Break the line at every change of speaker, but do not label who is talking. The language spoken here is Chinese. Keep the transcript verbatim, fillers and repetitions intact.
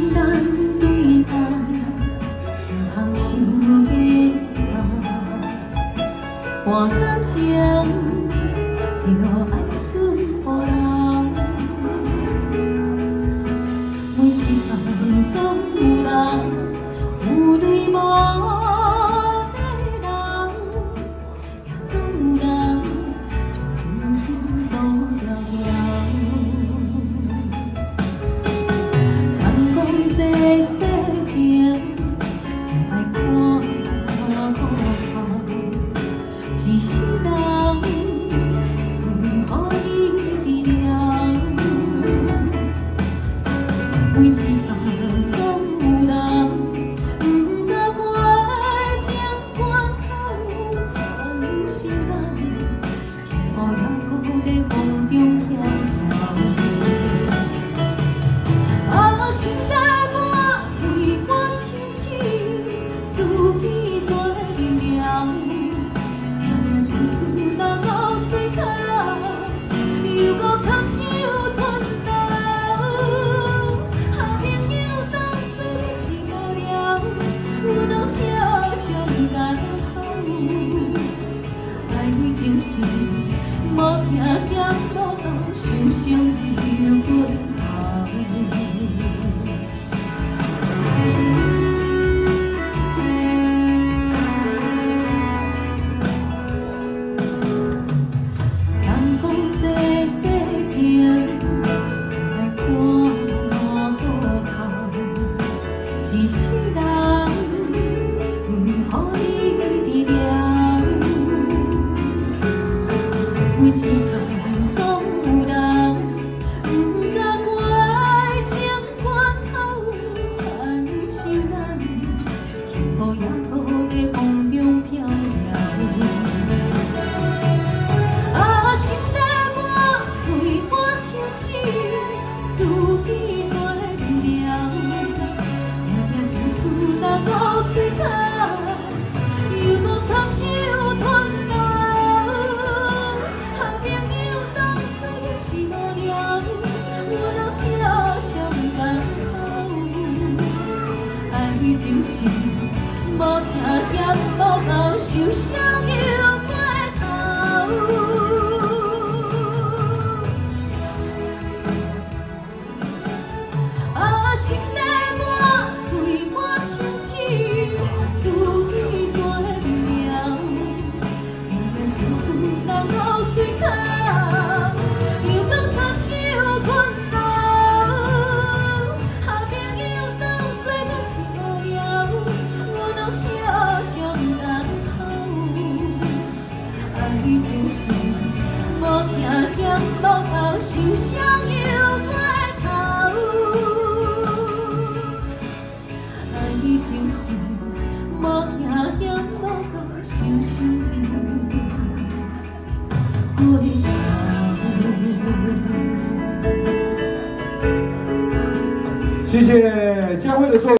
咱对待，通想袂到，半感情就爱剩予人。每一天总有人有泪无的人，也总有人将真心做了了。 这世情，爱看透透，一世人不予伊治疗。每一天总有人不甲我的情关口藏心内，幸福也搁在风中飘飘。啊，心内。 心事流到嘴角，又搁惨酒吞倒。好朋友当作是无聊，有人悄悄干好。爱你情是无听嫌无到，受伤又过头。 情爱看透透，一世人不予伊治疗。每一天总有人不甲我的情关口藏心内，幸福也搁在风中飘飘。啊，心内。 自己煞明了，定定心事流到嘴角，又搁惨酒吞倒。好朋友当作是无聊，有人悄悄干好。爱你情是无听嫌无到，受伤又过头。 心内满嘴满清醒，自己做明了，定定心事流到嘴角，又搁惨酒吞倒。好朋友当作拢是无聊，有人悄悄干好。爱你情是无听嫌无到，受伤又过头。 情是无听嫌无到，受伤又过头。
谢谢佳慧的作。